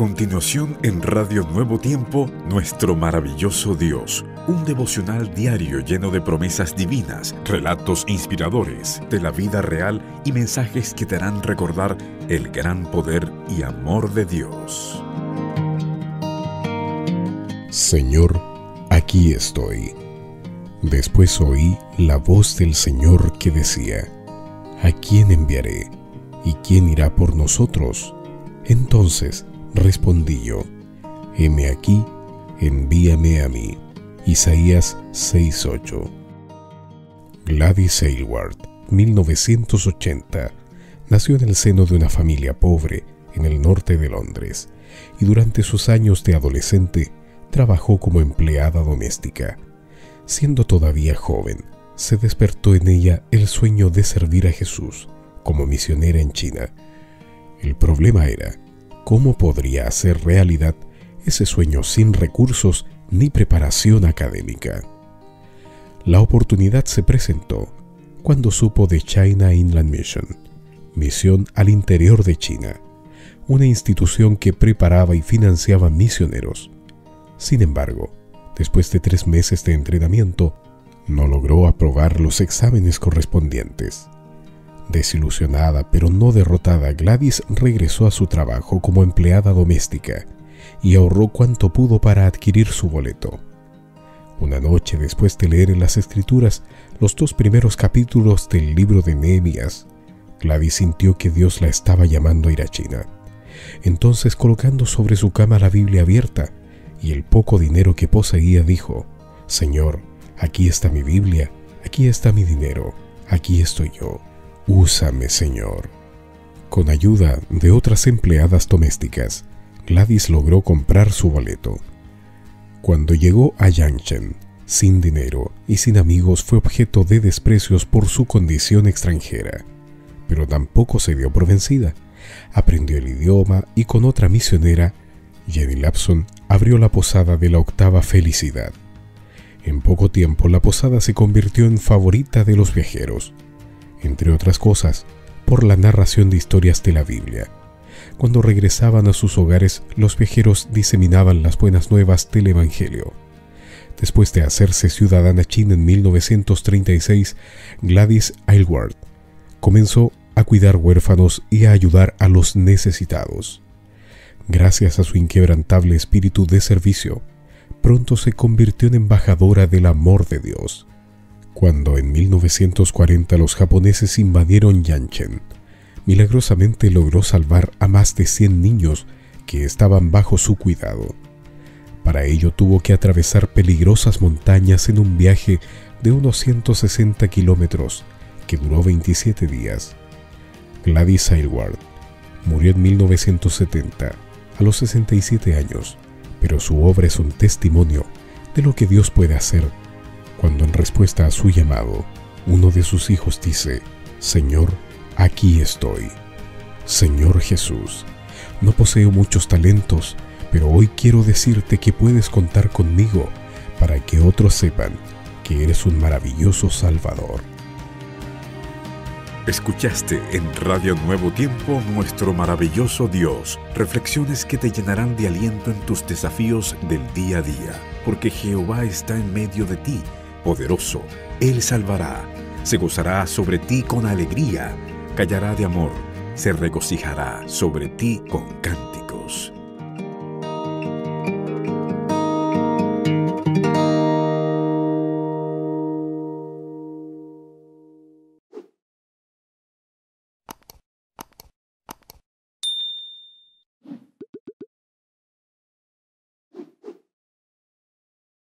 continuación en Radio Nuevo Tiempo, Nuestro Maravilloso Dios, un devocional diario lleno de promesas divinas, relatos inspiradores de la vida real y mensajes que te harán recordar el gran poder y amor de Dios. Señor, aquí estoy. Después oí la voz del Señor que decía: ¿a quién enviaré? ¿Y quién irá por nosotros? Entonces respondí yo: heme aquí, envíame a mí. Isaías 6:8. Gladys Aylward, 1980, nació en el seno de una familia pobre en el norte de Londres y durante sus años de adolescente trabajó como empleada doméstica. Siendo todavía joven, se despertó en ella el sueño de servir a Jesús como misionera en China. El problema era cómo podría hacer realidad ese sueño sin recursos ni preparación académica. La oportunidad se presentó cuando supo de China Inland Mission, misión al interior de China, una institución que preparaba y financiaba misioneros. Sin embargo, después de 3 meses de entrenamiento, no logró aprobar los exámenes correspondientes. Desilusionada pero no derrotada, Gladys regresó a su trabajo como empleada doméstica y ahorró cuanto pudo para adquirir su boleto. Una noche, después de leer en las Escrituras los 2 primeros capítulos del libro de Nehemías, Gladys sintió que Dios la estaba llamando a ir a China. Entonces, colocando sobre su cama la Biblia abierta y el poco dinero que poseía, dijo: Señor, aquí está mi Biblia, aquí está mi dinero, aquí estoy yo. Úsame, Señor. Con ayuda de otras empleadas domésticas, Gladys logró comprar su boleto. Cuando llegó a Yancheng, sin dinero y sin amigos, fue objeto de desprecios por su condición extranjera. Pero tampoco se dio por vencida. Aprendió el idioma y con otra misionera, Jenny Lapson, abrió la posada de la Octava Felicidad. En poco tiempo, la posada se convirtió en favorita de los viajeros, entre otras cosas, por la narración de historias de la Biblia. Cuando regresaban a sus hogares, los viajeros diseminaban las buenas nuevas del Evangelio. Después de hacerse ciudadana china en 1936, Gladys Aylward comenzó a cuidar huérfanos y a ayudar a los necesitados. Gracias a su inquebrantable espíritu de servicio, pronto se convirtió en embajadora del amor de Dios. Cuando en 1940 los japoneses invadieron Yancheng, milagrosamente logró salvar a más de 100 niños que estaban bajo su cuidado. Para ello tuvo que atravesar peligrosas montañas en un viaje de unos 160 kilómetros que duró 27 días. Gladys Aylward murió en 1970, a los 67 años, pero su obra es un testimonio de lo que Dios puede hacer cuando, en respuesta a su llamado, uno de sus hijos dice: Señor, aquí estoy. Señor Jesús, no poseo muchos talentos, pero hoy quiero decirte que puedes contar conmigo para que otros sepan que eres un maravilloso Salvador. Escuchaste en Radio Nuevo Tiempo, Nuestro Maravilloso Dios, reflexiones que te llenarán de aliento en tus desafíos del día a día, porque Jehová está en medio de ti, poderoso. Él salvará, se gozará sobre ti con alegría, callará de amor, se regocijará sobre ti con cánticos.